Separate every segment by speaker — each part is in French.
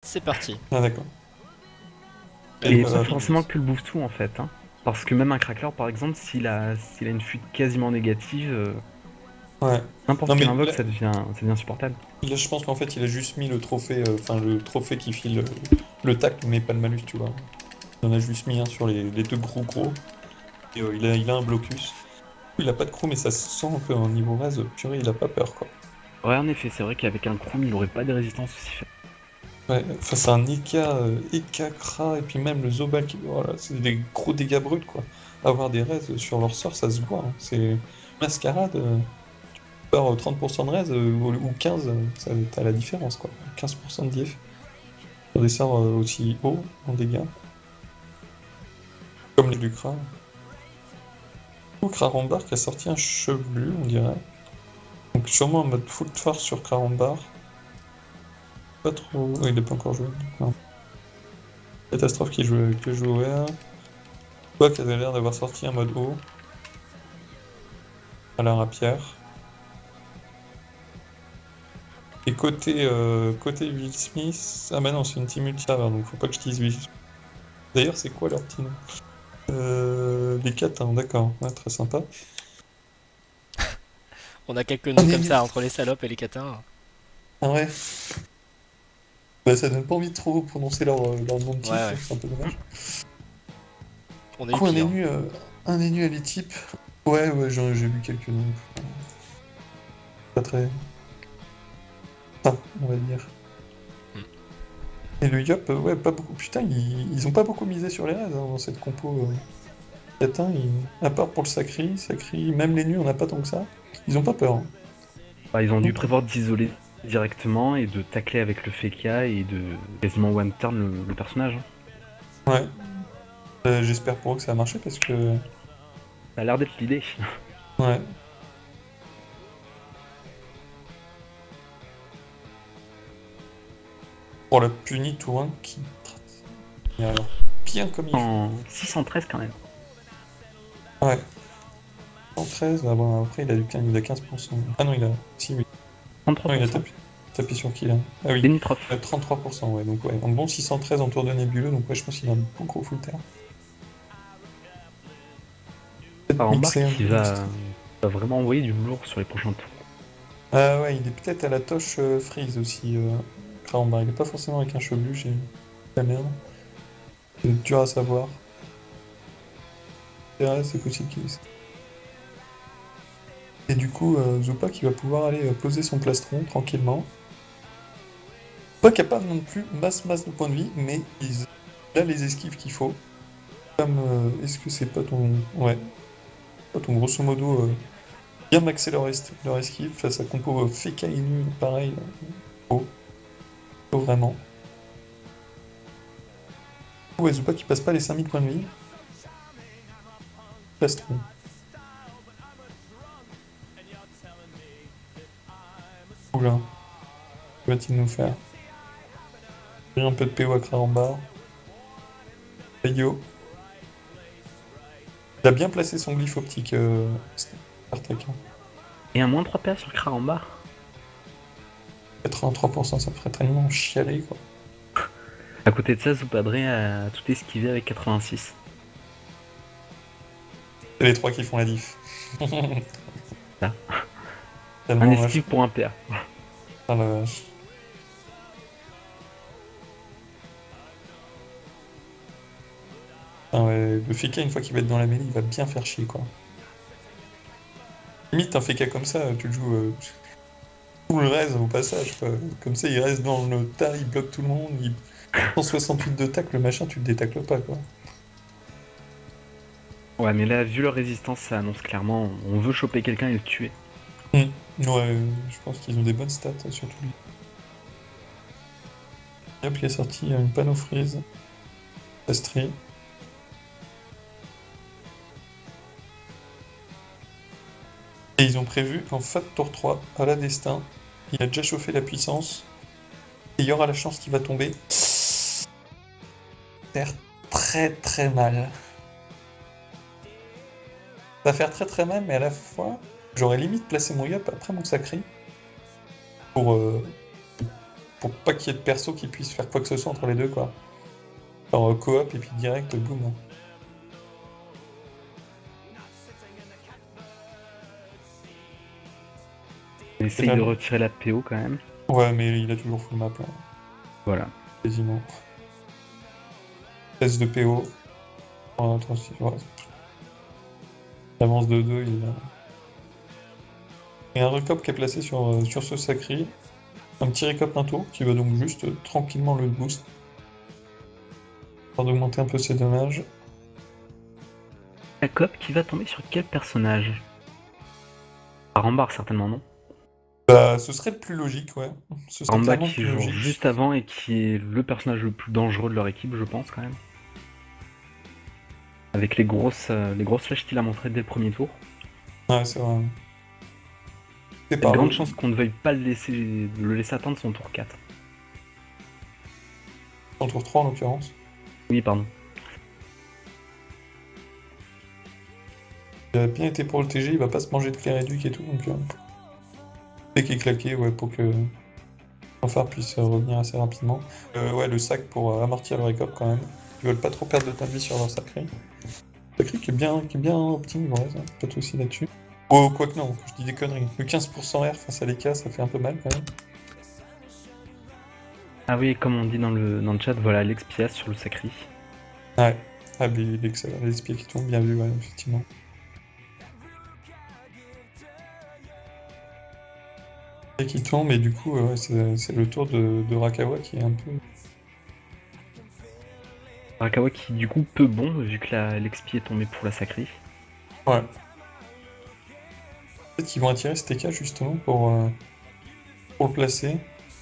Speaker 1: C'est parti.
Speaker 2: Ah d'accord. Et
Speaker 3: Et
Speaker 2: bah,
Speaker 3: pas forcément que le bouffe-tout en fait. Hein. Parce que même un craqueleur, par exemple, s'il a une fuite quasiment négative,
Speaker 2: ouais.
Speaker 3: n'importe
Speaker 2: Non
Speaker 3: quel
Speaker 2: mais
Speaker 3: invoque, ça devient insupportable.
Speaker 2: là, je pense qu'en fait il a juste mis le trophée, enfin le trophée qui file le tacle, mais pas le malus, tu vois. Il en a juste mis un sur les deux gros. Et il a un blocus. Il a pas de crew, mais ça se sent qu'en niveau raise, purée, il a pas peur, quoi.
Speaker 3: Ouais, en effet, c'est vrai qu'avec un Kroom, il aurait pas de résistance aussi faible.
Speaker 2: Ouais, face à un Eka, Eka Kra, et puis même le Zobal, voilà, c'est des gros dégâts bruts, quoi. Avoir des raises sur leur sort, ça se voit. Hein. C'est Mascarade, par 30% de raise ou 15, t'as la différence, quoi. 15% de diff sur des sorts aussi hauts en dégâts, comme les du Kra. Krarambar qui a sorti un chevelu, on dirait. Donc sûrement en mode full force sur Krarambar. Pas trop. Oui, il n'est pas encore joué. Non. Catastrophe qui joue au R. Toi qui avait l'air d'avoir sorti un mode haut. À la rapière. Et côté Will Smith. Ah bah non, c'est une team ultra, donc faut pas que je dise Will Smith. D'ailleurs, c'est quoi leur petit nom les 4, hein, d'accord. Ouais, très sympa.
Speaker 1: On a quelques
Speaker 2: Un
Speaker 1: noms comme
Speaker 2: ennemi.
Speaker 1: ça entre les salopes et les catins.
Speaker 2: Ah ouais. Bah ça donne pas envie de trop prononcer leur nom de
Speaker 1: Ouais,
Speaker 2: titre,
Speaker 1: ouais.
Speaker 2: c'est un peu dommage.
Speaker 1: On a
Speaker 2: Du
Speaker 1: eu
Speaker 2: coup,
Speaker 1: pire.
Speaker 2: un ennemi à type. Ouais, ouais, j'ai vu quelques noms. Pas très. Enfin, on va dire.
Speaker 1: Hmm.
Speaker 2: Et le Yop, ouais, pas beaucoup. Putain, ils ont pas beaucoup misé sur les raids hein, dans cette compo. Latin, à part pour le Sacri, même les nuits, on n'a pas tant que ça. Ils ont pas peur. Hein.
Speaker 3: Bah, ils ont dû
Speaker 2: Donc,
Speaker 3: prévoir d'isoler directement et de tacler avec le Feka et de quasiment one-turn le personnage. Hein.
Speaker 2: ouais, j'espère pour eux que ça a marché parce que.
Speaker 3: Ça a l'air d'être l'idée.
Speaker 2: Ouais. Pour la puni Tourin qui. Et alors, bien comme il faut.
Speaker 3: En 613 quand même.
Speaker 2: Ouais. 113, ah bon, après il a 15%. Ah non, il a. Si, oui. Non, il a
Speaker 3: 33%.
Speaker 2: tapé sur qui là? Ah oui,
Speaker 3: Denitrov.
Speaker 2: 33%, ouais, donc ouais. Un bon 613 en tour de nébuleux, donc ouais, je pense qu'il a un bon gros full terre. Peut-être
Speaker 3: Alors,
Speaker 2: mixer
Speaker 3: embarque
Speaker 2: un
Speaker 3: qui
Speaker 2: peu juste.
Speaker 3: va vraiment envoyer du lourd sur les prochains tours.
Speaker 2: Ah ouais, il est peut-être à la toche freeze aussi, Krahambar. Il est pas forcément avec un chevelu, j'ai la merde. C'est dur à savoir. C'est possible qu'il. Et du coup, Zupa qui va pouvoir aller poser son plastron tranquillement. Pas capable non plus, masse de points de vie, mais il a les esquives qu'il faut. Comme, est-ce que c'est pas ton. Ouais, pas ton grosso modo. Bien maxer leur esquive face à compo Feka Inu, pareil. Faut vraiment. Ouais, Zupa qui passe pas les 5000 points de vie. Plastron. Oula, que va-t-il nous faire? J'ai un peu de PO à Krahambar. Yo. Il a bien placé son glyphe optique, Spartak. Hein.
Speaker 3: Et un moins 3 PA sur Krarambar.
Speaker 2: 83%, ça me ferait tellement chialer, quoi.
Speaker 3: À côté de ça, Zupadré a tout esquivé avec 86.
Speaker 2: C'est les trois qui font la diff.
Speaker 3: Là. Un
Speaker 2: Tellement vache.
Speaker 3: esquive pour un PA.
Speaker 2: Ah la vache. Ah ouais, le Feka, une fois qu'il va être dans la mêlée, il va bien faire chier, quoi. Limite, un Feka comme ça, tu le joues tout le reste au passage, quoi. Comme ça, il reste dans le tas, il bloque tout le monde, il 168 de tacle, le machin, tu le détacles pas, quoi.
Speaker 3: Ouais, mais là, vu leur résistance, ça annonce clairement on veut choper quelqu'un et le tuer.
Speaker 2: Ouais, je pense qu'ils ont des bonnes stats, surtout lui. Hop, il est sorti une panneau freeze. Astri. Et ils ont prévu en Fat Tour 3, à la destin, il a déjà chauffé la puissance, et il y aura la chance qu'il va tomber. Faire très très mal. Ça va faire très très mal, mais à la fois, j'aurais limite placé mon yop après mon sacré pour pour pas qu'il y ait de perso qui puisse faire quoi que ce soit entre les deux, quoi. Genre coop et puis direct, boum.
Speaker 3: On essaye de retirer la PO quand même.
Speaker 2: Ouais, mais il a toujours full map, là,
Speaker 3: Voilà.
Speaker 2: quasiment. 16 de PO. Oh, attends, ouais. Il avance de 2, il a... Il y a un recop qui est placé sur ce sacré. Un petit recop d'un tour qui va donc juste tranquillement le boost. Pour d'augmenter un peu ses dommages.
Speaker 3: La cop qui va tomber sur quel personnage? Arambar certainement, non?
Speaker 2: Bah, ce serait le plus logique, ouais. Ce serait
Speaker 3: Arambar
Speaker 2: clairement le
Speaker 3: qui
Speaker 2: plus
Speaker 3: joue
Speaker 2: logique.
Speaker 3: juste avant et qui est le personnage le plus dangereux de leur équipe, je pense quand même. Avec les grosses flèches qu'il a montrées dès le premier tour.
Speaker 2: Ouais, c'est vrai.
Speaker 3: Il y a de grandes chances qu'on ne veuille pas le laisser atteindre son tour 4.
Speaker 2: Son tour 3 en l'occurrence.
Speaker 3: Oui, pardon.
Speaker 2: Il a bien été pour le TG, il va pas se manger de Cléréduc et tout, donc... dès qu'il est claqué, ouais, pour que... Fanfare puisse revenir assez rapidement. Ouais, le sac pour amortir le récop quand même. Ils veulent pas trop perdre de temps de vie sur leur sacré. Sacré qui est bien optimisé, ouais, ça, pas de soucis là-dessus. Oh, quoique non, je dis des conneries. Le 15% R face à l'EK, ça fait un peu mal quand même.
Speaker 3: Ah oui, comme on dit dans le chat, voilà l'XPS sur le sacré.
Speaker 2: Ouais, ah, mais il est excellent, les pieds qui tombent, bien vu, ouais, effectivement. Et qui tombe, et du coup, ouais, c'est le tour de Rakawa qui est un peu...
Speaker 3: Rakawa qui du coup peu bon vu que l'XP est tombé pour la sacrée.
Speaker 2: Ouais. Peut-être qu'ils vont attirer cet EK justement pour le placer.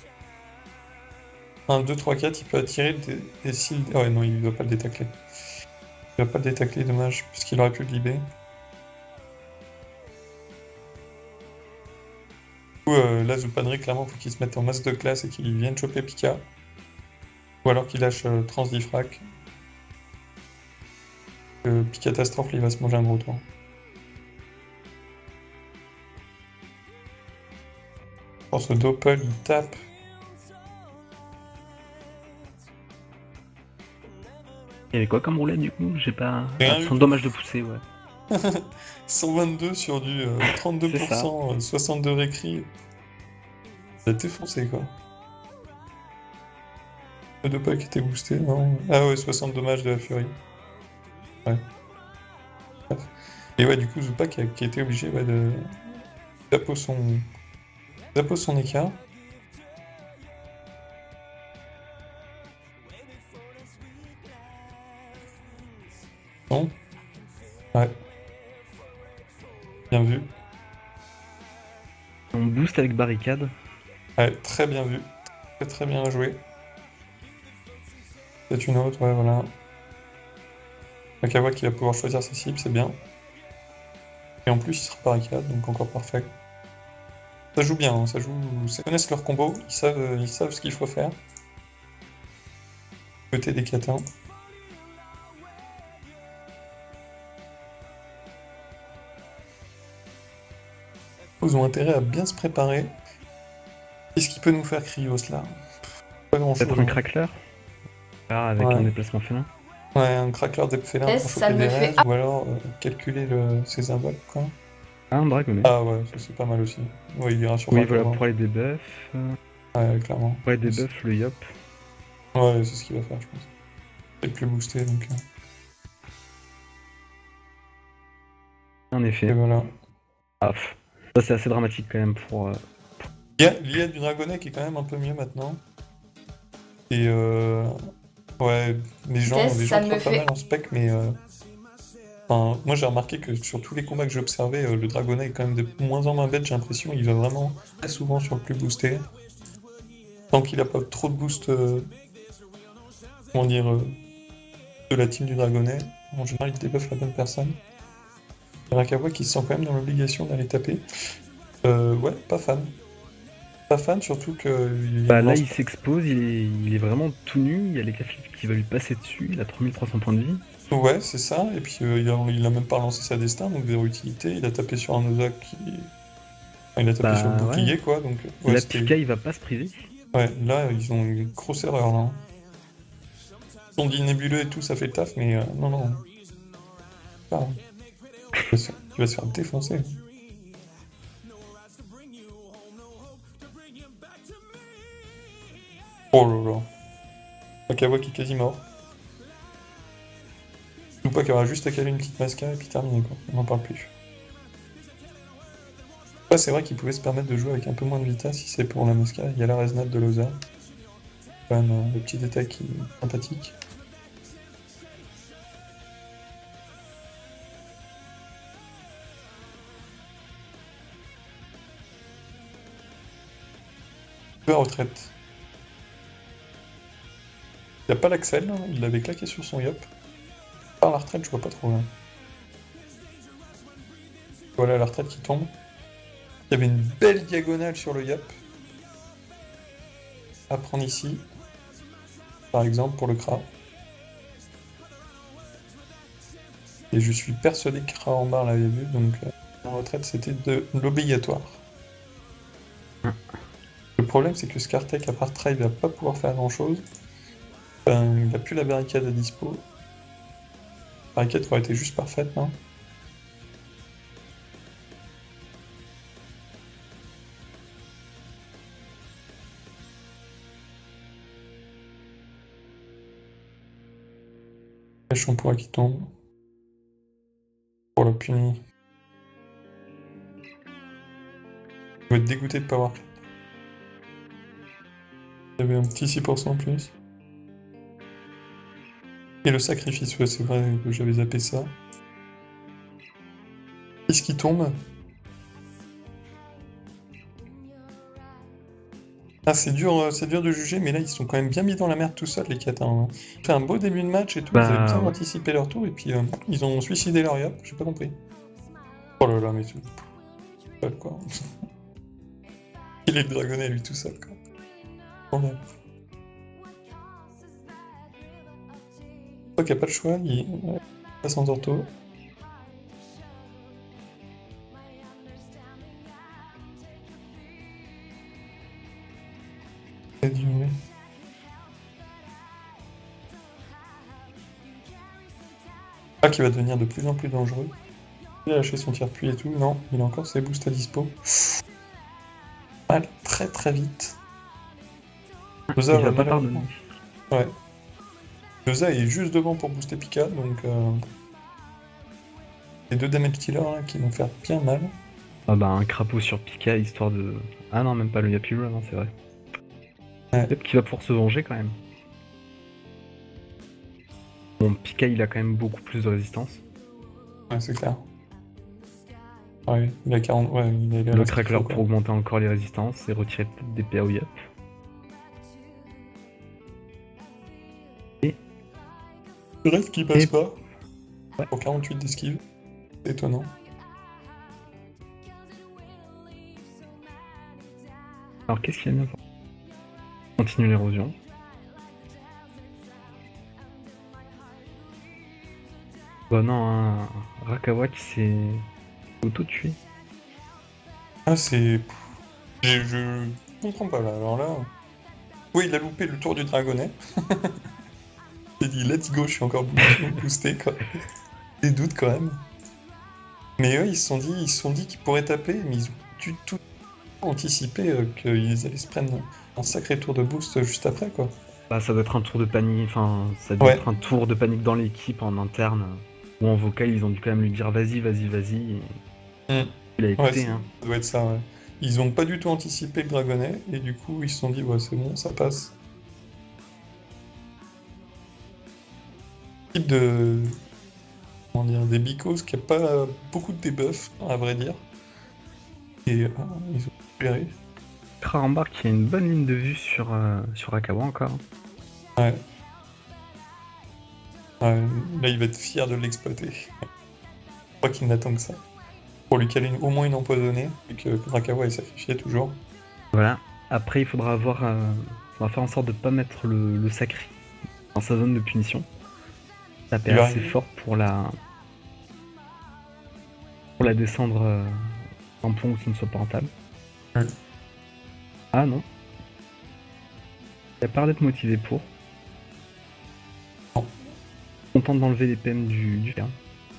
Speaker 2: 1, 2, 3, 4, il peut attirer des cils... Oh ouais, non, il va pas le détacler. Il va pas le détacler, dommage, puisqu'il aurait pu le libérer. Du coup, là, Zupanri, clairement, faut qu'il se mette en masse de classe et qu'il vienne choper Pika. Ou alors qu'il lâche Transdifrac. Picatastrophe, il va se manger un gros tour. Je pense que Doppel, il tape.
Speaker 3: Il y avait quoi comme roulette du coup? J'ai pas.
Speaker 2: Rien
Speaker 3: Sans
Speaker 2: eu.
Speaker 3: dommage de pousser, ouais.
Speaker 2: 122 sur du 32%, 62 récri. Ça a été foncé, quoi. Le Doppel qui était boosté, non? Ah ouais, 60 dommages de la Fury. Ouais. Et ouais, du coup, Zupa qui a été obligé de taper son écart. Non. Ouais. Bien vu.
Speaker 3: On boost avec barricade.
Speaker 2: Ouais, très bien vu. Très bien joué. C'est une autre, ouais, voilà. Rakawa qui va pouvoir choisir ses cibles, c'est bien. Et en plus, il sera barricade, donc encore parfait. Ça joue bien, hein, ça joue. Ils connaissent leur combo, ils savent ce qu'il faut faire. Côté des catins. Ils ont intérêt à bien se préparer. Qu'est-ce qui peut nous faire Krios là? Pas grand chose.
Speaker 3: Peut-être un crackler. Ah, avec un déplacement félin.
Speaker 2: Ouais, un crackler des félins pour choper des raises, ou alors calculer ses invoques, quoi.
Speaker 3: Ah, un dragonnet.
Speaker 2: Ah ouais, ça c'est pas mal aussi. Ouais, il ira sur
Speaker 3: Oui, voilà, pour les debuffs.
Speaker 2: Ouais, clairement.
Speaker 3: Pour les debuffs, le Yop.
Speaker 2: Ouais, c'est ce qu'il va faire, je pense. C'est le plus boosté, donc...
Speaker 3: En effet.
Speaker 2: Et voilà.
Speaker 3: Ah, ça c'est assez dramatique quand même pour...
Speaker 2: L'IA du dragonnet qui est quand même un peu mieux maintenant. Et ouais, les gens trouvent pas mal en spec, mais enfin, moi j'ai remarqué que sur tous les combats que j'ai observés, le dragonnet est quand même de moins en moins bête, j'ai l'impression. Il va vraiment très souvent sur le plus boosté. Tant qu'il a pas trop de boost, comment dire, de la team du dragonnet, en général il débuffe la bonne personne. Il y a Rakawa qui se sent quand même dans l'obligation d'aller taper. Ouais, pas fan. Pas fan, surtout que...
Speaker 3: Bah là, il s'expose, il est vraiment tout nu, il y a les Caflip qui va lui passer dessus, il a 3300 points de vie.
Speaker 2: Ouais, c'est ça, et puis il a même pas lancé sa destin, donc zéro utilité, il a tapé sur un Ozak qui... Enfin, il a tapé sur le bouclier,
Speaker 3: ouais.
Speaker 2: quoi, donc... Ouais,
Speaker 3: La Pika, il va pas se priver.
Speaker 2: Ouais, là, ils ont eu une grosse erreur, là. Ils ont dit nébuleux et tout, ça fait le taf, mais non, non. Ah, tu vas se faire défoncer. Oh là là. Akawa qui est quasi mort. Ou pas qu'il aura juste à caler une petite mascara et puis terminé, quoi. On n'en parle plus. Ouais, c'est vrai qu'il pouvait se permettre de jouer avec un peu moins de vitesse si c'est pour la mascara. Il y a la Resnade de Loza. Quand même, le petit détail qui est sympathique. La retraite. Il n'y a pas l'Axel, hein, il l'avait claqué sur son yop. Par la retraite, je vois pas trop là. Voilà la retraite qui tombe. Il y avait une belle diagonale sur le yop. À prendre ici. Par exemple, pour le Kra. Et je suis persuadé que Kra en barre l'avait vu, donc en retraite c'était de l'obligatoire. Le problème c'est que Skartek à part Try va pas pouvoir faire grand chose. Il n'a plus la barricade à dispo. La barricade aurait été juste parfaite, non? Le shampoing qui tombe. Pour la punir. Je vais être dégoûté de pas avoir. Il y avait un petit 6% en plus. Et le sacrifice, ouais, c'est vrai que j'avais zappé ça. Qu'est-ce qui tombe? Ah, c'est dur de juger, mais là, ils sont quand même bien mis dans la merde tout seuls, les Katans, hein. Ils ont fait un beau début de match et tout, ils avaient bien
Speaker 3: Ouais.
Speaker 2: anticipé leur tour, et puis ils ont suicidé leur yop, j'ai pas compris. Oh là là, mais tout seul, quoi. Il est le dragonnet, lui, tout seul, quoi. Oh, ouais. Je crois qu'il n'y a pas le choix, il passe en ortho. C'est diminué. Ah, qui va devenir de plus en plus dangereux. Il a lâché son tir-puits et tout. Non, il a encore ses boosts à dispo. Mal, très très vite. Loza
Speaker 3: Il
Speaker 2: va
Speaker 3: va pas
Speaker 2: malheureusement.
Speaker 3: pardonner.
Speaker 2: Ouais. Loza est juste devant pour booster Pika, donc les deux damage killers là, qui vont faire bien mal.
Speaker 3: Ah bah un crapaud sur Pika histoire de... Ah non, même pas le Yapilula, non, c'est vrai.
Speaker 2: Ouais.
Speaker 3: Peut-être qu'il va pouvoir se venger quand même. Bon, Pika il a quand même beaucoup plus de résistance.
Speaker 2: Ouais, c'est clair. Ouais, il a 40. Ouais, il a
Speaker 3: Le
Speaker 2: ce qu'il
Speaker 3: crackler
Speaker 2: faut, quoi.
Speaker 3: pour augmenter encore les résistances et retirer peut-être des PA au Yap.
Speaker 2: Le reste qui passe
Speaker 3: Et-
Speaker 2: pas.
Speaker 3: Ouais.
Speaker 2: Pour 48 d'esquive. C'est étonnant.
Speaker 3: Alors qu'est-ce qu'il y a bien? Continue l'érosion. Bah non, hein, Rakawa qui s'est auto-tué.
Speaker 2: Ah, c'est. Je comprends pas là. Alors là. Oui, il a loupé le tour du dragonnet. Il a dit let's go, je suis encore boosté, quoi. Des doutes quand même. Mais eux, ils se sont dit qu'ils pourraient taper, mais ils ont du tout anticipé qu'ils allaient se prendre un sacré tour de boost juste après, quoi.
Speaker 3: Bah ça doit être un tour de panique, enfin ça doit
Speaker 2: Ouais.
Speaker 3: être un tour de panique dans l'équipe en interne. Ou en vocal, ils ont dû quand même lui dire vas-y, vas-y, vas-y. Et
Speaker 2: Mm.
Speaker 3: il a
Speaker 2: Ouais,
Speaker 3: écouté, hein.
Speaker 2: ça doit être ça, ouais. Ils ont pas du tout anticipé le dragonnet, et du coup, ils se sont dit, ouais, c'est bon, ça passe. Type de. Comment dire, des Bicos qui a pas beaucoup de debuff, à vrai dire. Et ils ont géré.
Speaker 3: Krarambar qui a une bonne ligne de vue sur Rakawa encore.
Speaker 2: Ouais. Ouais, là, il va être fier de l'exploiter. Je crois qu'il n'attend que ça. Pour lui caler au moins une empoisonnée, et que Rakawa est sacrifié toujours.
Speaker 3: Voilà. Après, il faudra avoir, on va faire en sorte de pas mettre le sacri dans sa zone de punition. Taper
Speaker 2: Il va
Speaker 3: assez
Speaker 2: arriver.
Speaker 3: fort pour la descendre en pont où ce ne soit pas rentable.
Speaker 2: Ouais.
Speaker 3: Ah non. Il a l'air d'être motivé pour.
Speaker 2: Non.
Speaker 3: Content d'enlever les PM du fer.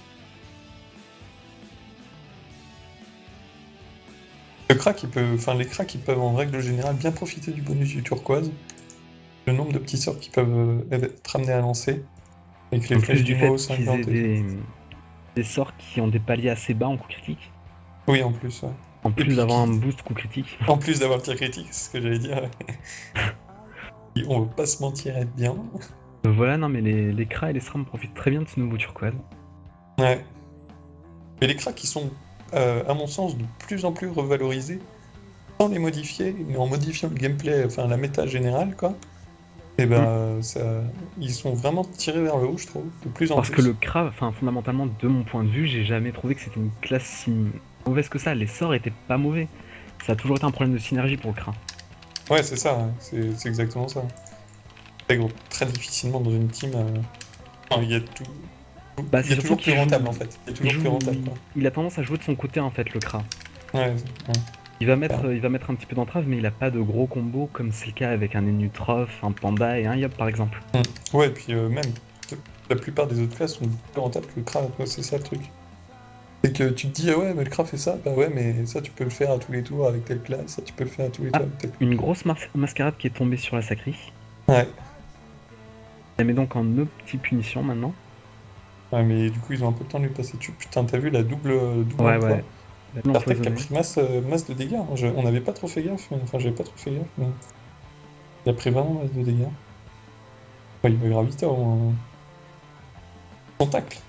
Speaker 2: Les cracks ils peuvent en règle générale bien profiter du bonus du turquoise. Le nombre de petits sorts qui peuvent être amenés à lancer. Avec les
Speaker 3: En
Speaker 2: flèches
Speaker 3: plus du
Speaker 2: du
Speaker 3: fait
Speaker 2: mot,
Speaker 3: qu'ils
Speaker 2: 50
Speaker 3: aient des sorts qui ont des paliers assez bas en coup critique.
Speaker 2: Oui, en plus. Ouais.
Speaker 3: En
Speaker 2: puis
Speaker 3: plus d'avoir un boost coup critique.
Speaker 2: En plus d'avoir le tir critique, c'est ce que j'allais dire. Et on va pas se mentir, être bien.
Speaker 3: Voilà, non mais les Kras et les SRAM profitent très bien de ce nouveau turquoise.
Speaker 2: Ouais. Mais les cracks, ils sont, à mon sens, de plus en plus revalorisés, sans les modifier, mais en modifiant le gameplay, enfin la méta générale, quoi. Et ben, ils sont vraiment tirés vers le haut, je trouve, de plus en
Speaker 3: Parce
Speaker 2: plus.
Speaker 3: que le Kra, enfin fondamentalement de mon point de vue, j'ai jamais trouvé que c'était une classe si mauvaise que ça. Les sorts étaient pas mauvais. Ça a toujours été un problème de synergie pour le Kra.
Speaker 2: Ouais, c'est ça, ouais. C'est exactement ça. Très difficilement dans une team. Enfin, il y a tout.
Speaker 3: Bah,
Speaker 2: Il y a
Speaker 3: c'est
Speaker 2: toujours
Speaker 3: surtout
Speaker 2: plus
Speaker 3: qu'il
Speaker 2: rentable
Speaker 3: joue-
Speaker 2: en fait. Il y a toujours plus rentable, quoi.
Speaker 3: il a tendance à jouer de son côté en fait le Kra.
Speaker 2: Ouais,
Speaker 3: Il va mettre un petit peu d'entrave, mais il a pas de gros combos comme c'est le cas avec un Enutrof, un Panda et un Yop par exemple.
Speaker 2: ouais, et puis même, la plupart des autres classes sont plus rentables que le Kra, quoi, c'est ça le truc. C'est que tu te dis, ah ouais, mais le Kra fait ça, bah ouais, mais ça tu peux le faire à tous les tours avec telle classe, ça tu peux le faire à tous les tours avec telle classe.
Speaker 3: Une grosse mascarade qui est tombée sur la Sacri.
Speaker 2: Ouais.
Speaker 3: Elle met donc en petite punition maintenant.
Speaker 2: Ouais, mais du coup, ils ont un peu de temps de lui passer dessus. Putain, t'as vu la double
Speaker 3: Ouais,
Speaker 2: emploi?
Speaker 3: ouais. La
Speaker 2: Artec a
Speaker 3: empoisonnée.
Speaker 2: pris masse de dégâts. On n'avait pas trop fait gaffe, enfin, j'avais pas trop fait gaffe, mais il a pris vraiment masse de dégâts. Ouais, il va graviter au moins. Son tacle.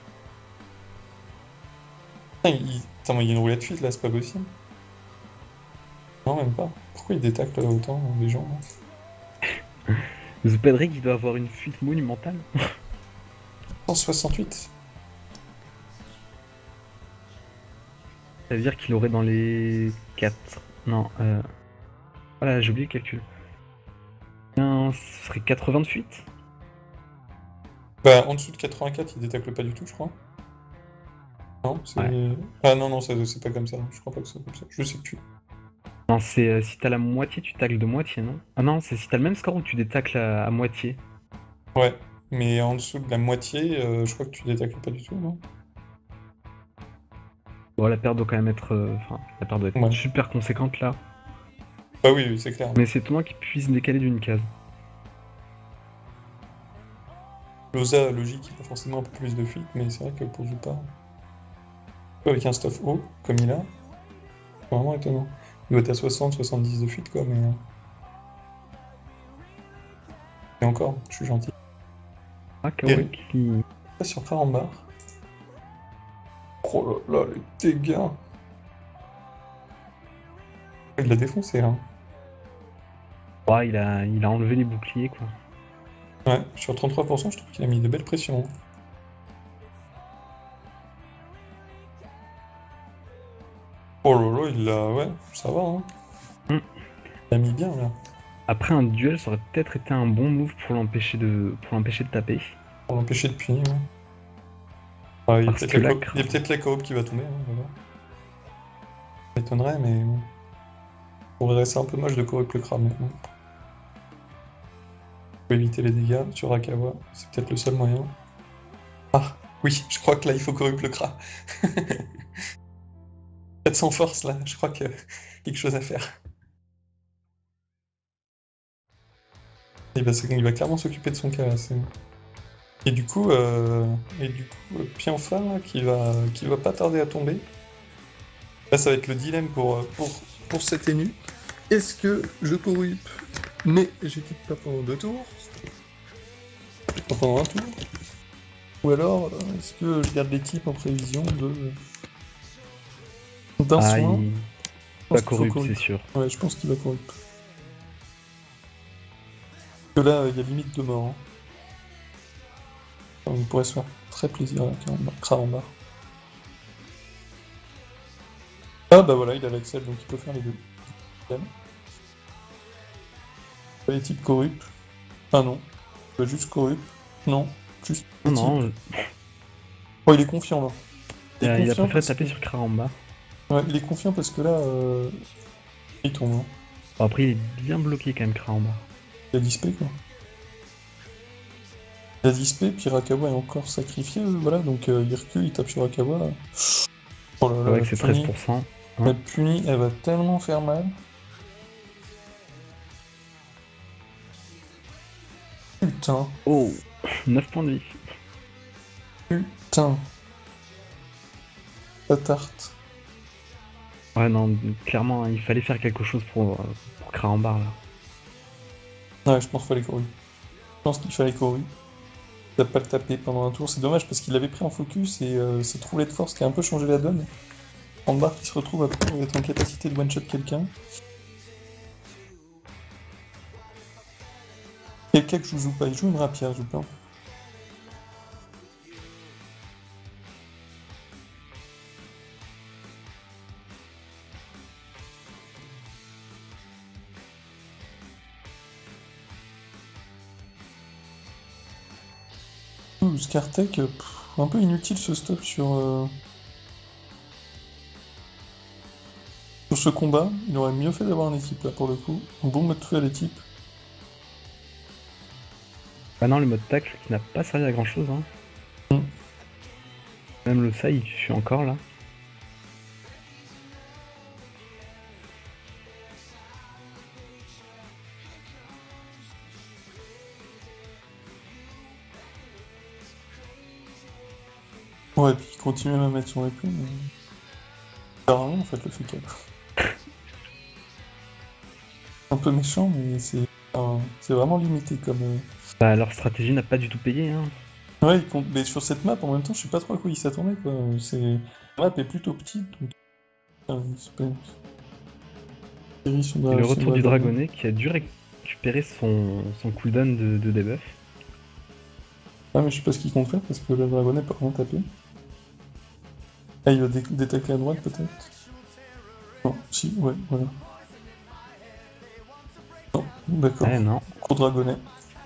Speaker 2: Putain, Attends, mais il y a une roulette fuite là, c'est pas possible. Non, même pas. Pourquoi il détacle autant les gens là?
Speaker 3: Zupedric, il doit avoir une fuite monumentale.
Speaker 2: 168.
Speaker 3: Ça veut dire qu'il aurait dans les 4. Non, voilà, j'ai oublié le calcul. Bien, ce serait 80 de fuite.
Speaker 2: Bah, en dessous de 84, il détacle pas du tout, je crois. Non, c'est.
Speaker 3: Ouais.
Speaker 2: Ah non, non, c'est pas comme ça. Je crois pas que c'est comme ça. Je sais plus.
Speaker 3: Non, c'est si t'as la moitié, tu tacles de moitié, non? Ah non, c'est si t'as le même score où tu détacles à moitié.
Speaker 2: Ouais, mais en dessous de la moitié, je crois que tu détacles pas du tout, non?
Speaker 3: Bon, la perte doit quand même être. Enfin, la perte doit être
Speaker 2: Ouais.
Speaker 3: super conséquente là.
Speaker 2: Bah oui, oui, c'est clair.
Speaker 3: Mais c'est étonnant qu'il puisse décaler d'une case.
Speaker 2: Loza, logique, il a forcément un peu plus de fuite, mais c'est vrai que pour Zupa, avec un stuff haut, comme il a, c'est vraiment étonnant. Il doit être à 60-70 de fuite, quoi, mais. Et encore, je suis gentil.
Speaker 3: Ah, Kaori qui.
Speaker 2: Pas sur Karambar. Oh là là, les dégâts! Il l'a défoncé, hein.
Speaker 3: Ouais, il a enlevé les boucliers quoi.
Speaker 2: Ouais, sur 33%, je trouve qu'il a mis de belles pressions. Oh là là, il a... Ouais, ça va, hein.
Speaker 3: Mm.
Speaker 2: Il a mis bien, là.
Speaker 3: Après un duel, ça aurait peut-être été un bon move pour l'empêcher de taper.
Speaker 2: Pour l'empêcher de punir, ouais. Ouais, il y a
Speaker 3: Parce
Speaker 2: peut-être
Speaker 3: que
Speaker 2: la,
Speaker 3: là,
Speaker 2: il y a peut-être la coop qui va tomber, hein, voilà. Ça m'étonnerait, mais bon. On verrait c'est un peu moche de corrupt le crâne maintenant. Pour éviter les dégâts sur Akawa, c'est peut-être le seul moyen. Ah, oui, je crois que là, il faut corrupt le crâne. 400 force, là, je crois qu'il y a quelque chose à faire. Il va clairement s'occuper de son cas, là, Et du coup, Pianfa, là, qui va pas tarder à tomber. Là, ça va être le dilemme pour cette énue. Est-ce que je corrupe, mais j'équipe pas pendant 2 tours? Pas pendant un tour? Ou alors, est-ce que je garde l'équipe en prévision d'un
Speaker 3: ah,
Speaker 2: soin?
Speaker 3: il
Speaker 2: Je
Speaker 3: va
Speaker 2: pense qu'il faut
Speaker 3: corrupt, c'est sûr.
Speaker 2: Ouais, je pense qu'il va corrupt. Parce que là, il y a limite de mort. Hein. On pourrait se faire très plaisir avec un Krahambar. Ah bah voilà, il a l'Axel, donc il peut faire les deux. Les types corrupt. Ah non. Il va juste corrupt. Non. Juste les
Speaker 3: Non,
Speaker 2: types. Oh, il est confiant là.
Speaker 3: il a préféré
Speaker 2: parce
Speaker 3: taper
Speaker 2: que-
Speaker 3: sur Karamba.
Speaker 2: Ouais, il est confiant parce que là, il tombe. Hein.
Speaker 3: Bon, après, il est bien bloqué quand même, Karamba.
Speaker 2: Il a dispé quoi. Il a dispé, puis Rakawa est encore sacrifié, voilà, donc il recule, il tape sur Rakawa. Oh là là,
Speaker 3: Avec
Speaker 2: la
Speaker 3: ses
Speaker 2: punie.
Speaker 3: 13%.
Speaker 2: La
Speaker 3: Hein.
Speaker 2: punie, elle va tellement faire mal. Putain,
Speaker 3: Oh 9 points de vie.
Speaker 2: putain. La tarte.
Speaker 3: Ouais, non, clairement, hein, il fallait faire quelque chose pour Krahambar là.
Speaker 2: Ouais, je pense qu'il fallait courir. Je pense qu'il fallait courir. Il n'a pas le tapé pendant un tour, c'est dommage parce qu'il l'avait pris en focus et c'est trouvé de force qui a un peu changé la donne. Krahambar qui se retrouve après être en capacité de one-shot quelqu'un. Quelqu'un que je joue pas, il joue une rapière, je joue pas. Skartek, un peu inutile ce stop sur ce combat. Il aurait mieux fait d'avoir une équipe là pour le coup. Un bon mode feu à l'équipe.
Speaker 3: Bah non, le mode tacle qui n'a pas servi à grand chose. Hein.
Speaker 2: Mm.
Speaker 3: Même le Sai, je suis encore là.
Speaker 2: Ouais, puis il continue à mettre son épée, mais... Ça sert à rien en fait le FK. Un peu méchant, mais c'est vraiment limité comme...
Speaker 3: Bah leur stratégie n'a pas du tout payé. Hein.
Speaker 2: Ouais, mais sur cette map, en même temps, je sais pas trop à quoi il s'attendait, quoi. La map est plutôt petite, donc... c'est pas une série sur
Speaker 3: Et le
Speaker 2: sur
Speaker 3: retour du
Speaker 2: Dragonnet.
Speaker 3: dragonnet qui a dû récupérer son cooldown de debuff.
Speaker 2: Ah, mais je sais pas ce qu'il compte faire, parce que le Dragonnet peut rien taper. Ah, il va détecter à droite, peut-être? Non, si, ouais, voilà. Non, d'accord.
Speaker 3: Ouais, non.
Speaker 2: Gros Dragonnet.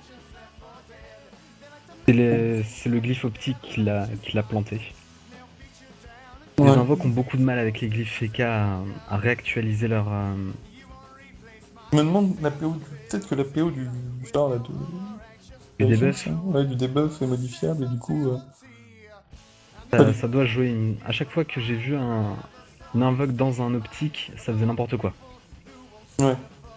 Speaker 3: C'est le glyphe optique qui l'a planté. Les
Speaker 2: Ouais.
Speaker 3: invoques ont beaucoup de mal avec les glyphes FK à réactualiser leur.
Speaker 2: Je me demande la PO peut-être que la PO du genre là de.
Speaker 3: Les
Speaker 2: Vérifier
Speaker 3: debuffs.
Speaker 2: ça. Ouais, du debuff est modifiable et du coup.
Speaker 3: Ça, ça doit jouer. À chaque fois que j'ai vu une invoque dans un optique, ça faisait n'importe quoi.
Speaker 2: Ouais.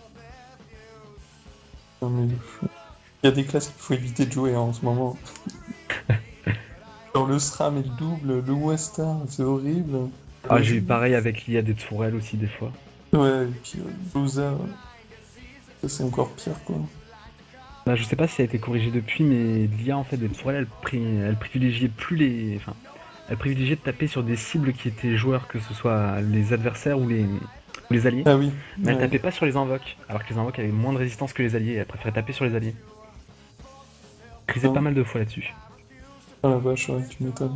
Speaker 2: Non, mais... Il y a des classes qu'il faut éviter de jouer hein, en ce moment. Genre le SRAM et le double, le Westar, c'est horrible.
Speaker 3: Ah, j'ai eu pareil avec l'IA des tourelles aussi des fois.
Speaker 2: Ouais, et puis Loza, ça c'est encore pire quoi.
Speaker 3: Bah, je sais pas si ça a été corrigé depuis, mais l'IA en fait des tourelles, elle privilégiait plus les. Enfin, elle privilégiait de taper sur des cibles qui étaient joueurs, que ce soit les adversaires ou les alliés.
Speaker 2: Ah oui,
Speaker 3: Mais elle
Speaker 2: ouais.
Speaker 3: tapait pas sur les invoques, alors que les invoques avaient moins de résistance que les alliés, elle préférait taper sur les alliés. Crisé
Speaker 2: Non.
Speaker 3: pas mal de fois là-dessus.
Speaker 2: Ah la vache, ouais, tu m'étonnes.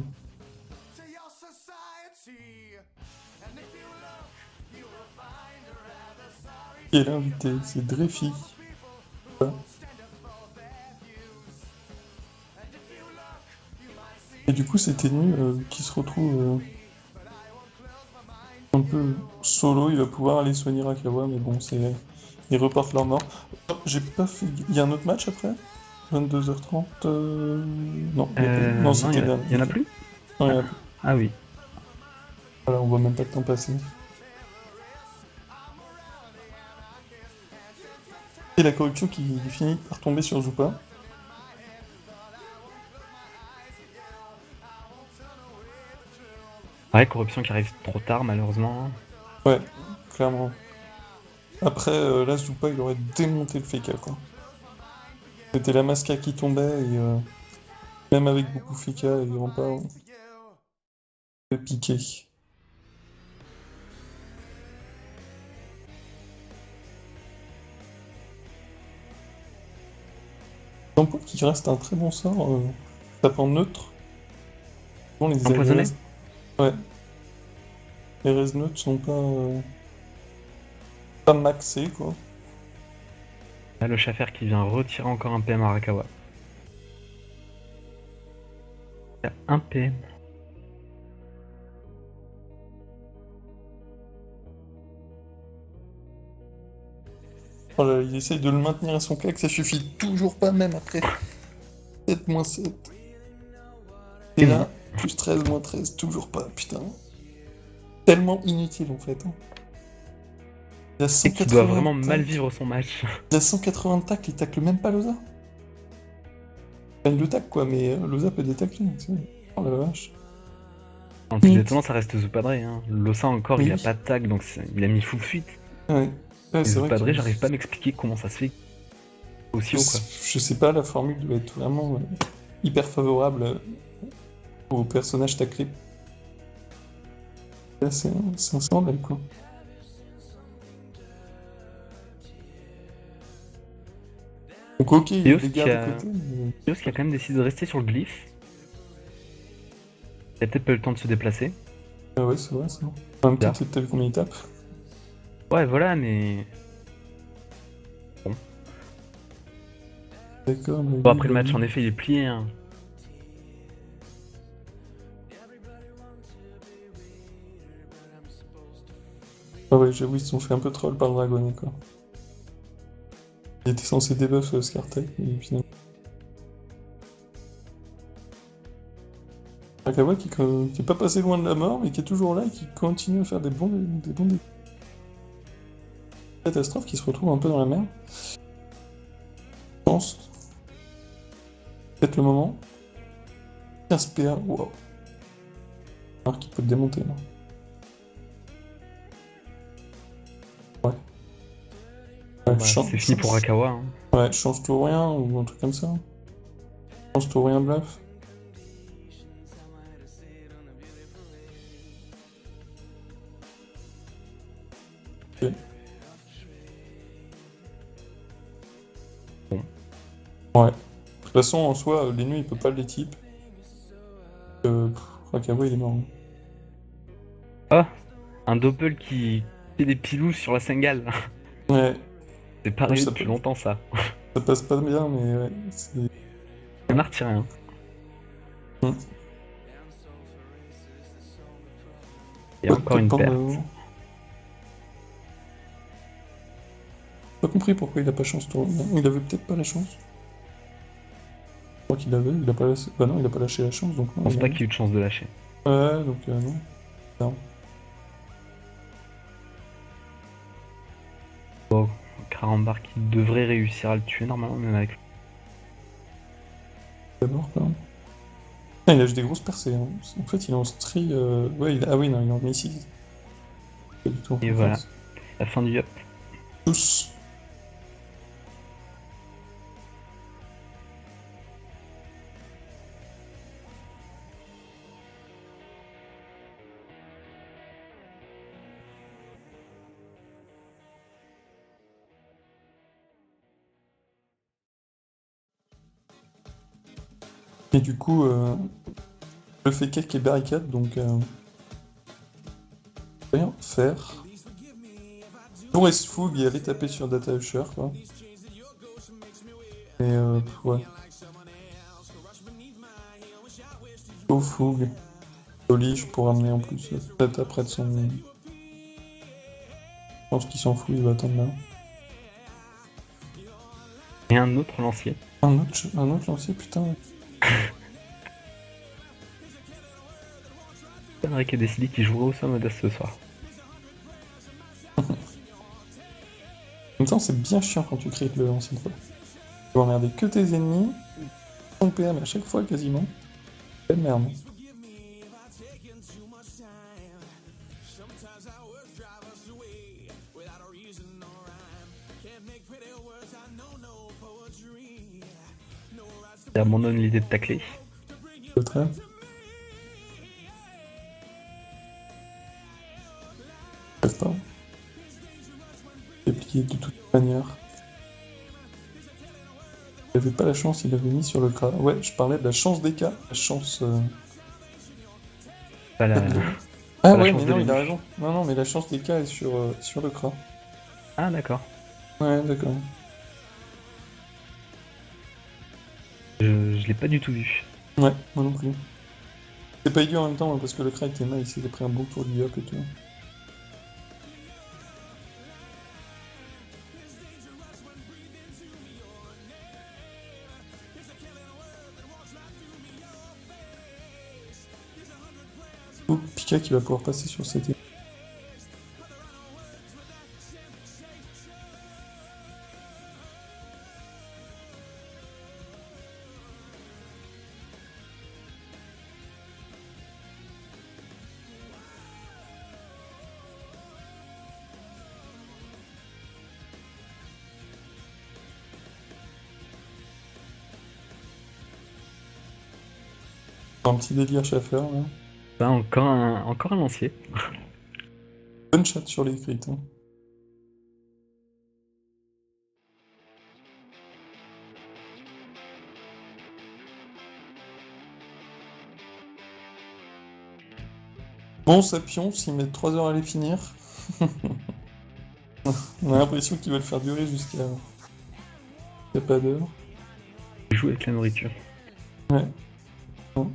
Speaker 2: Qui est l'invité? C'est Dreyfi. Et du coup, c'est Ténu qui se retrouve un peu solo. Il va pouvoir aller soigner Rakawa, mais bon, c'est. Ils repartent leur mort. Oh, j'ai pas fait. Il y a un autre match après? 22h30 Non, il y a pas... non
Speaker 3: Non,
Speaker 2: c'était dernier.
Speaker 3: y en a plus.
Speaker 2: Non, il y en a plus.
Speaker 3: Ah oui.
Speaker 2: Voilà, on voit même pas le temps passer. Et la corruption qui finit par tomber sur Zupa.
Speaker 3: Ouais, corruption qui arrive trop tard malheureusement.
Speaker 2: Ouais, clairement. Après, là, Zupa, il aurait démonté le Feka, quoi. C'était la Masca qui tombait, et même avec beaucoup Feka, il rend pas le piqué. J'emploie qui reste un très bon sort, tape en neutre. Bon,
Speaker 3: Empoisonné.
Speaker 2: Ouais. Les res neutres sont pas maxés, quoi.
Speaker 3: Là, le Schaffer qui vient retirer encore un PM à Arakawa. Il y a un PM.
Speaker 2: Oh là, il essaye de le maintenir à son claque, ça suffit toujours pas, même après 7 moins 7. Et
Speaker 3: C'est
Speaker 2: là, plus 13 moins 13, toujours pas, putain. Tellement inutile en fait. Hein. Il a
Speaker 3: C'est qu'il doit
Speaker 2: 180
Speaker 3: vraiment mal
Speaker 2: tacles.
Speaker 3: vivre son match.
Speaker 2: Il a 180 tacles, il tacle même pas Loza. Enfin, il le tacle quoi, mais Loza peut détacler. Oh la vache.
Speaker 3: En plus étonnant, ça reste Zupadre. Hein. Losa encore, il a
Speaker 2: Oui.
Speaker 3: pas de tag, donc il a mis full fuite.
Speaker 2: Ouais, ouais
Speaker 3: Et
Speaker 2: c'est vrai que
Speaker 3: Zupadre, j'arrive pas à m'expliquer comment ça se fait aussi haut, quoi.
Speaker 2: je sais pas, la formule doit être vraiment hyper favorable aux personnages taclés. Là, c'est un scandale quoi. Donc ok, il y a
Speaker 3: Eos
Speaker 2: des
Speaker 3: qui
Speaker 2: gardes
Speaker 3: a...
Speaker 2: de côté. Mais...
Speaker 3: Eos qui a quand même décidé de rester sur le glyphe. Il a peut-être pas eu le temps de se déplacer.
Speaker 2: Ah ouais, c'est vrai ça. En même temps,
Speaker 3: Bizarre.
Speaker 2: t'as vu combien il tape?
Speaker 3: Ouais, voilà, mais...
Speaker 2: D'accord, mais
Speaker 3: Bon,
Speaker 2: lui,
Speaker 3: après le match, en effet, il est plié. Hein.
Speaker 2: Ah ouais, j'avoue, ils se sont fait un peu troll par le dragonnet quoi. Il était censé debuff Scartech, et finalement... Akawa qui est pas passé loin de la mort, mais qui est toujours là et qui continue à faire des bons dégâts. Catastrophe qui se retrouve un peu dans la merde. Je pense. Peut-être le moment. 15 PA, wow. Alors qu'il peut te démonter là. Ouais.
Speaker 3: Bon,
Speaker 2: Ouais,
Speaker 3: bah, c'est fini pour Akawa. Hein.
Speaker 2: Ouais, change tout rien ou un truc comme ça. Change tout rien bluff. Ok.
Speaker 3: Bon.
Speaker 2: Ouais. De toute façon, en soi, l'ennemi il peut pas les types. Rakawa il est mort. Hein.
Speaker 3: Ah, un doppel qui fait des pilous sur la Sengale.
Speaker 2: Ouais,
Speaker 3: C'est pas
Speaker 2: ouais,
Speaker 3: arrivé
Speaker 2: ça,
Speaker 3: depuis longtemps, ça.
Speaker 2: ça passe pas bien, mais ouais, c'est...
Speaker 3: On a retiré un.
Speaker 2: Hmm.
Speaker 3: Et encore une perte.
Speaker 2: Pas compris pourquoi il a pas chance tour. Il avait peut-être pas la chance. Je crois qu'il avait, il a pas lâché... Bah non, il a pas lâché la chance, donc non.
Speaker 3: Je pense pas qu'il y ait eu de chance de lâcher.
Speaker 2: Ouais, donc non. Non.
Speaker 3: Bon, Karambar qui devrait réussir à le tuer normalement, même avec.
Speaker 2: D'abord quand même. Ah, il lâche des grosses percées. Hein. En fait, il est en stri. Ouais, ah oui, non, il est en missile. Pas du tout.
Speaker 3: Et voilà, la fin du up.
Speaker 2: Tous. Et du coup, le fait cake et barricade, donc rien faire. Tour Fougue et aller taper sur Data Usher, quoi. Et ouais. Au Fougue. Oli, pour amener en plus Data près de son. Je pense qu'il s'en fout, il va attendre là.
Speaker 3: Et un autre lancier.
Speaker 2: Un autre lancier, putain.
Speaker 3: Enrique a décidé qu'il jouerait au Samodas ce soir.
Speaker 2: En même temps, c'est bien chiant quand tu crites le lancier, quoi. Tu vas emmerder que tes ennemis, ton PM à chaque fois quasiment. Quelle merde.
Speaker 3: Il abandonne l'idée de tacler.
Speaker 2: Le trait. Pas. Plié de toute manière. Il avait pas la chance, il avait mis sur le gras. Ouais, je parlais de la chance des cas. La chance.
Speaker 3: Pas la...
Speaker 2: Ah
Speaker 3: la
Speaker 2: ouais,
Speaker 3: chance
Speaker 2: mais
Speaker 3: de
Speaker 2: non, il a
Speaker 3: l'élu.
Speaker 2: raison. Non, non, mais la chance des cas est sur le gras.
Speaker 3: Ah d'accord.
Speaker 2: Ouais, d'accord.
Speaker 3: Je l'ai pas du tout vu.
Speaker 2: Ouais, moi non plus. C'est pas idiot en même temps, hein, parce que le cra était mal, il s'était pris un bon tour du hop et tout. Pika qui va pouvoir passer sur cette. Un petit délire Schaffer là.
Speaker 3: Bah, encore un lancier.
Speaker 2: Bonne chatte sur les crits. Hein. Bon, Sapion, s'il met 3 heures à les finir, on a l'impression qu'il va le faire durer jusqu'à. Il n'y a pas d'heure.
Speaker 3: Joue avec la nourriture.
Speaker 2: Ouais. Bon.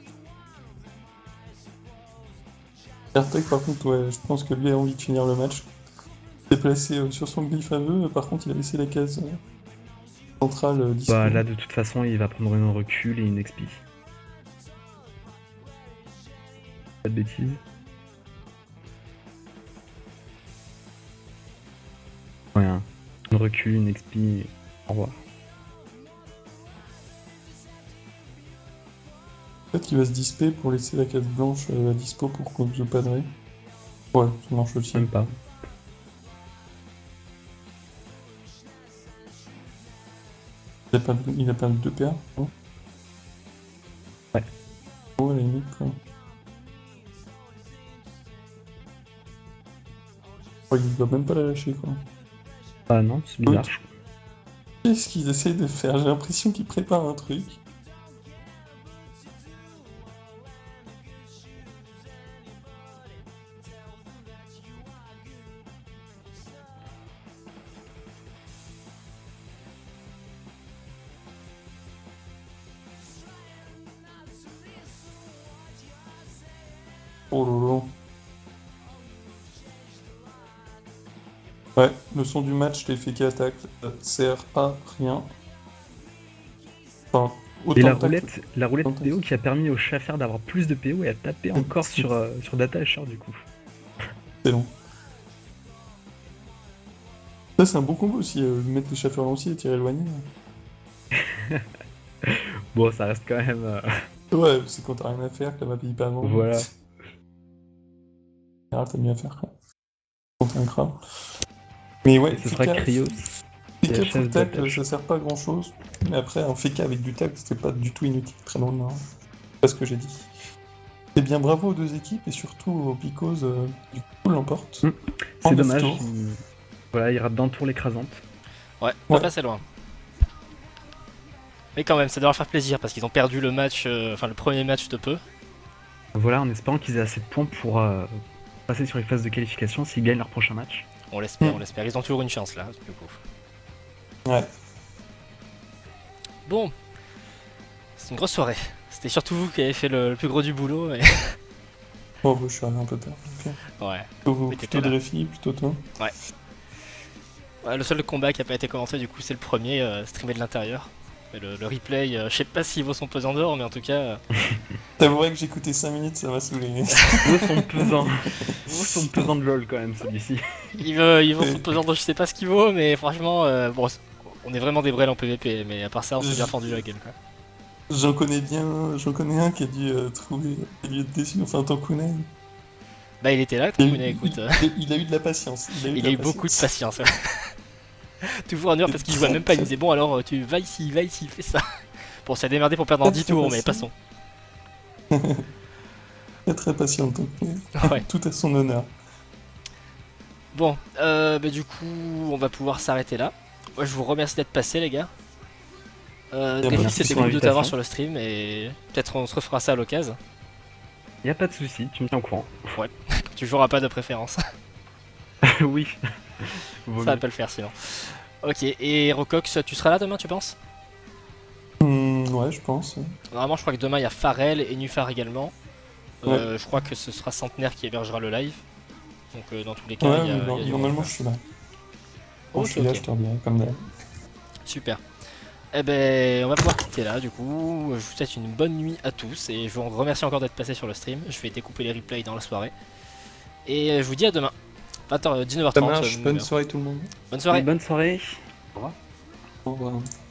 Speaker 2: Artek, par contre, ouais, je pense que lui a envie de finir le match. Il est placé sur son glyphe à vœux, par contre, il a laissé la case centrale
Speaker 3: Bah
Speaker 2: disponible.
Speaker 3: là, de toute façon, il va prendre un recul et une expi. Pas de bêtises. Ouais, un recul, une expi, au revoir.
Speaker 2: Peut-être qu'il va se disper pour laisser la case blanche à dispo pour qu'on se padre. Ouais, ça marche aussi.
Speaker 3: Même pas.
Speaker 2: Il a perdu 2 paires, non?
Speaker 3: Ouais.
Speaker 2: Oh, à la limite, quoi. Oh, il doit même pas la lâcher, quoi.
Speaker 3: Ah non, c'est bizarre.
Speaker 2: Oui. Qu'est-ce qu'ils essaient de faire? J'ai l'impression qu'ils préparent un truc. Oh lolo. Ouais, le son du match, l'effet qui attaque, ça sert à rien. Enfin,
Speaker 3: Et
Speaker 2: autant
Speaker 3: la
Speaker 2: de tacle.
Speaker 3: roulette
Speaker 2: Autant de
Speaker 3: PO qui a permis au Schaffer d'avoir plus de PO et à taper encore sur Data Asher du coup.
Speaker 2: C'est long. Ça, c'est un bon combo aussi, mettre les chaffeurs lanciers et tirer éloigné.
Speaker 3: Bon, ça reste quand même...
Speaker 2: Ouais, c'est quand t'as rien à faire, que la map est hyper grande.
Speaker 3: Voilà.
Speaker 2: En général, t'as mieux à faire, quoi. Quand t'es un crabe. Mais ouais,
Speaker 3: Ce sera
Speaker 2: Feka,
Speaker 3: Krios.
Speaker 2: Feka
Speaker 3: et
Speaker 2: full
Speaker 3: HS
Speaker 2: tacle,
Speaker 3: d'attache.
Speaker 2: ça sert pas à grand chose. Mais après, un Feka avec du tacle, c'était pas du tout inutile, très loin de là. C'est pas ce que j'ai dit. Eh bien, bravo aux deux équipes et surtout aux Picos, du coup, l'emporte.
Speaker 3: Mm.
Speaker 2: En
Speaker 3: C'est
Speaker 2: 9
Speaker 3: dommage.
Speaker 2: tours.
Speaker 3: Voilà, il rate d'un tour l'écrasante.
Speaker 1: Ouais, pas
Speaker 2: Ouais.
Speaker 1: passé loin. Mais quand même, ça doit leur faire plaisir parce qu'ils ont perdu le match, enfin le premier match de peu.
Speaker 3: Voilà, en espérant qu'ils aient assez de points pour passer sur les phases de qualification s'ils gagnent leur prochain match.
Speaker 1: On l'espère, on l'espère. Ils ont toujours une chance là, du coup.
Speaker 2: Ouais.
Speaker 1: Bon, c'est une grosse soirée. C'était surtout vous qui avez fait le plus gros du boulot, mais
Speaker 2: Oh, bah, je suis arrivé un peu tard. Ok.
Speaker 1: ouais.
Speaker 2: Plutôt,
Speaker 1: Mais
Speaker 2: plutôt
Speaker 1: t'étais là.
Speaker 2: Dreyfus, plutôt toi.
Speaker 1: Ouais, le seul combat qui a pas été commenté, du coup, c'est le premier, streamé de l'intérieur. Mais le replay, je sais pas s'il vaut son pesant d'or, mais en tout cas,
Speaker 2: T'avouerais que j'ai écouté 5 minutes, ça m'a saoulé.
Speaker 3: Vaut son pesant. Vaut son pesant de LOL quand même celui-ci.
Speaker 1: il vaut son pesant d'or, je sais pas ce qu'il vaut, mais franchement, bon, on est vraiment des brels en PVP, mais à part ça, on s'est bien fendu la gueule, quoi.
Speaker 2: J'en connais un qui a dû trouver, qui a dû être déçu, enfin Tankunen.
Speaker 1: Bah, il était là, Tankunen, écoute.
Speaker 2: Il a eu de la patience.
Speaker 1: Il a eu beaucoup de patience. Toujours en heure parce qu'il jouait même pas, il me disait bon alors tu vas ici, fais ça. Bon, ça a démerdé pour perdre en 10 tours, mais passons.
Speaker 2: Très très patient, Tankunen.
Speaker 1: Ouais.
Speaker 2: Tout à son honneur.
Speaker 1: Bon, bah du coup, on va pouvoir s'arrêter là. Moi, je vous remercie d'être passés, les gars. Dreyfus,
Speaker 3: merci
Speaker 1: c'était
Speaker 3: pour
Speaker 1: cool de t'avoir
Speaker 3: l'invitation.
Speaker 1: sur le stream et peut-être on se refera ça à l'occasion.
Speaker 3: Y a pas de souci, tu me tiens au courant.
Speaker 1: Tu joueras pas de préférence.
Speaker 3: Oui. Vaut
Speaker 1: Ça va
Speaker 3: mieux.
Speaker 1: pas le faire sinon. Ok, et Rocox, tu seras là demain, tu penses?
Speaker 2: Ouais, je pense.
Speaker 1: Normalement, je crois que demain il y a Pharrell et Nufar également. Je crois que ce sera Centenaire qui hébergera le live. Donc, dans tous les cas,
Speaker 2: Ouais,
Speaker 1: il y a du
Speaker 2: normalement
Speaker 1: monde,
Speaker 2: je suis là. Quand
Speaker 1: Ok,
Speaker 2: je suis là,
Speaker 1: ok.
Speaker 2: je te redirai comme d'hab.
Speaker 1: Super. Eh ben, on va pouvoir quitter là, du coup. Je vous souhaite une bonne nuit à tous et je vous remercie encore d'être passé sur le stream. Je vais découper les replays dans la soirée. Et je vous dis à demain. 19h30.
Speaker 2: Ça marche, bonne soirée tout le monde.
Speaker 1: Bonne soirée.
Speaker 3: Bonne soirée.
Speaker 2: Au revoir.